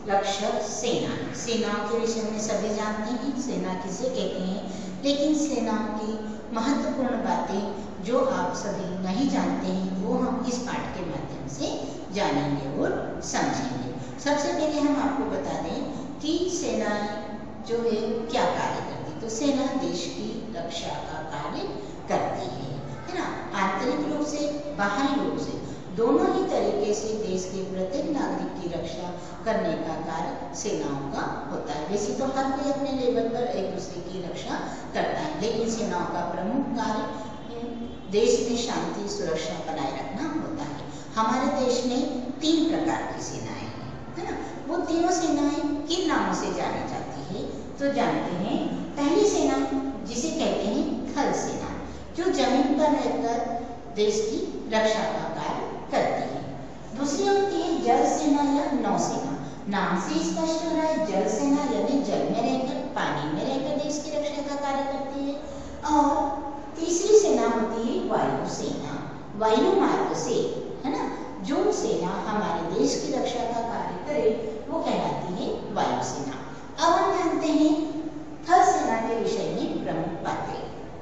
रक्षक सेना। सेनाओं के विषय में सभी जानते हैं, सेना किसे कहते हैं, लेकिन सेनाओं की महत्वपूर्ण बातें जो आप सभी नहीं जानते हैं वो हम इस पाठ के माध्यम से जानेंगे और समझेंगे। सबसे पहले हम आपको बता दें कि सेना जो है क्या कार्य करती है। तो सेना देश की रक्षा का कार्य करती है ना। आंतरिक रूप से, बाहरी रूप से, दोनों ही तरीके से देश के प्रत्येक नागरिक की रक्षा करने का कार्य सेनाओं का होता है। वैसे तो हर कोई अपने लेवल पर एक दूसरे की रक्षा करता है, लेकिन सेनाओं का प्रमुख कार्य देश में शांति सुरक्षा बनाए रखना होता है। हमारे देश में 3 प्रकार की सेनाएं हैं, है ना। वो तीनों सेनाएं किन नामों से जानी जाती है तो जानते हैं। पहली सेना जिसे कहते हैं थल सेना, जो जमीन पर रहकर देश की रक्षा का कार्य करती है। दूसरी होती है जल सेना या नौसेना। नाम से स्पष्ट हो रहा है, जल सेना यानी जल में रहकर, पानी में रहकर देश की रक्षा का कार्य करती है। और तीसरी सेना होती है वायु सेना, वायु मार्ग से, है ना। जो सेना हमारे देश की रक्षा का कार्य करे वो कहलाती है वायु सेना। अब हम जानते हैं थल सेना के विषय में प्रमुख बातें।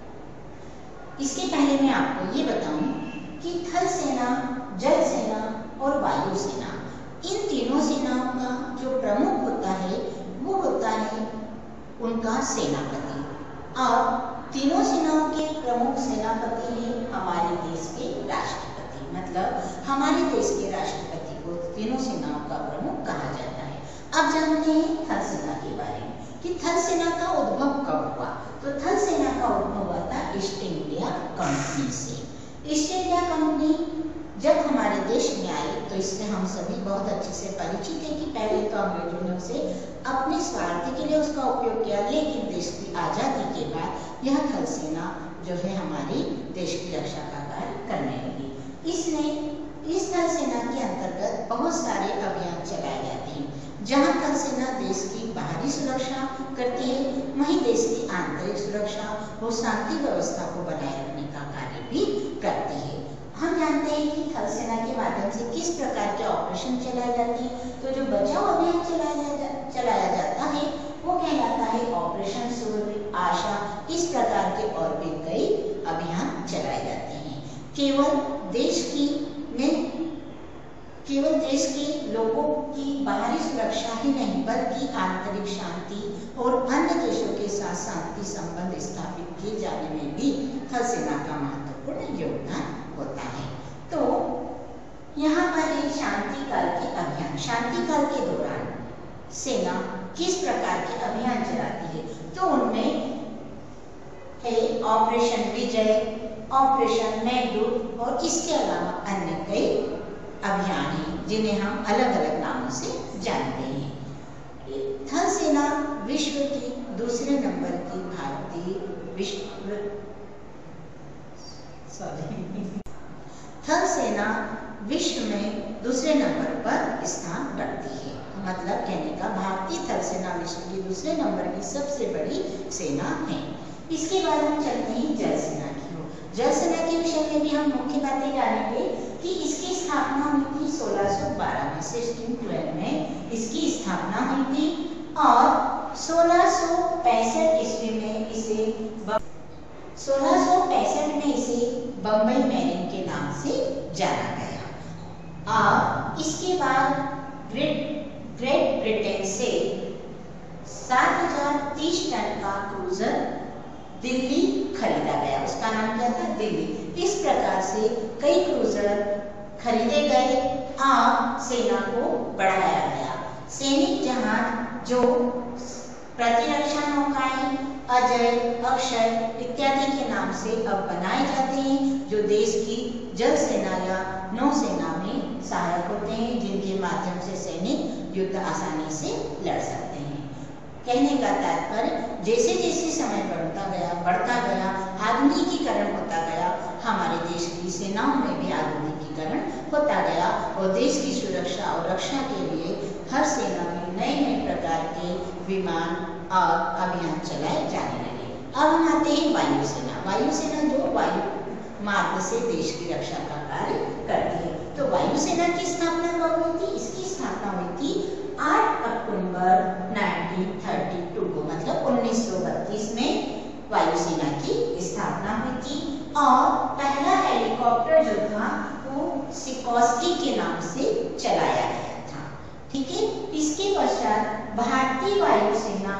इसके पहले मैं आपको ये बताऊं कि थल सेना, जल सेना और वायु सेना, इन तीनों सेनाओं का जो प्रमुख होता है वो होता है उनका सेनापति। और तीनों सेनाओं के प्रमुख सेनापति हैं हमारे देश के राष्ट्रपति। मतलब हमारे देश के राष्ट्रपति को तीनों सेनाओं का प्रमुख कहा जाता है। अब जानते हैं थल सेना के बारे में कि थल सेना का उद्भव कब हुआ। तो थल सेना का उद्भव हुआ था ईस्ट इंडिया कंपनी से। ईस्ट इंडिया कंपनी जब हमारे देश में आई तो इससे हम सभी बहुत अच्छे से परिचित हैं कि पहले तो अंग्रेजों ने उसे अपने स्वार्थ के लिए उसका उपयोग किया, लेकिन देश की आज़ादी के बाद यह थल सेना जो है हमारी देश की रक्षा का कार्य करने लगी। इस थल सेना के अंतर्गत बहुत सारे अभियान चलाए जाते हैं। जहाँ थल सेना देश की बाहरी सुरक्षा करती है, वहीं देश की आंतरिक सुरक्षा और शांति व्यवस्था को बनाए रखने का कार्य भी करती है। हम जानते हैं कि थल सेना के माध्यम से किस प्रकार के ऑपरेशन चलाए जाते हैं। तो जो बचाव अभियान चलाया जाता है वो कहलाता है ऑपरेशन सूर्य, आशा। इस प्रकार के और भी कई अभियान चलाए जाते हैं। केवल देश के लोगों की बाहरी सुरक्षा ही नहीं बल्कि आंतरिक शांति और अन्य देशों के साथ शांति संबंध स्थापित किए जाने में भी थल सेना का महत्वपूर्ण योगदान होता है। तो यहाँ पर एक शांति काल के अभियान, शांति काल के दौरान सेना किस प्रकार के अभियान चलाती है तो उनमें है ऑपरेशन विजय, ऑपरेशन मेघदूत और इसके अलावा अन्य कई अभियान हैं जिन्हें हम अलग अलग नामों से जानते हैं। थल सेना विश्व की दूसरे नंबर की थल सेना विश्व में दूसरे नंबर पर स्थान रखती है। मतलब कहने का भारतीय थल सेना विश्व की दूसरे नंबर की सबसे बड़ी सेना है। इसके बाद हम चलते हैं जल सेना की ओर। जल सेना के विषय में भी हम मुख्य बातें जानेंगे कि इसकी स्थापना हुई थी 1612 में, 1612 में इसकी स्थापना हुई थी और 1665 ईस्वी में इसे बम्बई मेरिन के नाम से जाना गया। और इसके बाद ग्रेट ब्रिटेन से 7030 टन का क्रूजर दिल्ली खरीदा गया। उसका नाम क्या था? दिल्ली। इस प्रकार से कई क्रूजर खरीदे गए और सेना को बढ़ाया गया। सैनिक जहाज जो प्रतिरक्षा नौकाएं अजय, अक्षय इत्यादि के नाम से अब बनाए जाते हैं, जो देश की जल सेना या नौसेना में सहायक होते हैं, जिनके माध्यम से सैनिक युद्ध आसानी से लड़ सकते हैं। कहने का तात्पर्य जैसे जैसे समय बढ़ता गया आधुनिकीकरण होता गया, हमारे देश की सेनाओं में भी आधुनिकीकरण होता गया और देश की सुरक्षा और रक्षा के लिए हर सेना में नए नए प्रकार के विमान और अभियान चलाए जाने लगे। अब हम आते हैं वायुसेना। वायुसेना जो वायु मार्ग से देश की रक्षा का कार्य करती है। तो वायुसेना की स्थापना कब हुई थी? इसकी स्थापना हुई थी 8 भारतीय वायुसेना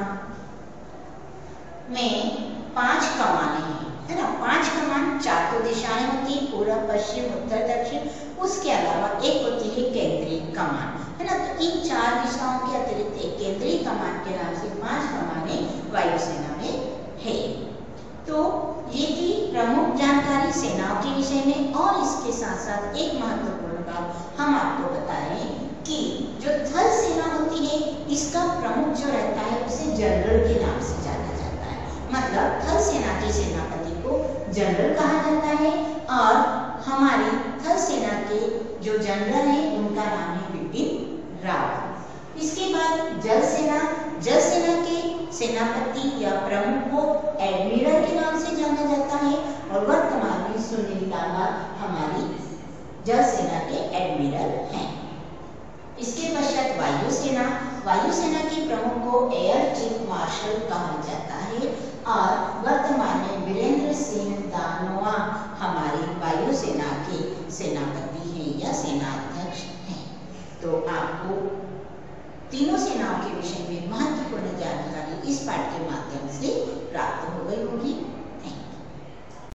में 5 कमानें हैं, है ना। 5 कमान, 4 तो दिशाएं होती है, पूर्व, पश्चिम, उत्तर, दक्षिण। उसके अलावा एक होती है केंद्रीय कमान, है ना। तो इन 4 दिशाओं के अतिरिक्त एक केंद्रीय कमान के नाम से 5 कमानें वायुसेना में है। तो ये थी प्रमुख जानकारी सेनाओं के विषय में। और इसके साथ साथ एक महत्वपूर्ण बात हम आपको बताएं कि जो थल सेना होती है, इसका प्रमुख जो रहता है उसे जनरल के नाम से जाना जाता है। मतलब थल सेना के सेनापति को जनरल कहा जाता है और हमारी थल सेना के जो जनरल हैं उनका नाम है बिपिन रावत। इसके बाद जल सेना, जल सेना के सेनापति या प्रमुख को एडमिरल के नाम से जाना जाता है और वर्तमान में सुनील लांबा हमारी जल सेना के एडमिरल हैं। इसके पश्चात वायुसेना, वायुसेना के प्रमुख को एयर चीफ मार्शल कहा जाता है और वर्तमान में वीरेंद्र सिंह धानोआ हमारी वायुसेना के सेनापति हैं या सेनाध्यक्ष हैं। तो आपको तीनों सेनाओं के विषय में महत्वपूर्ण जानकारी इस पाठ के माध्यम से प्राप्त हो गई होगी।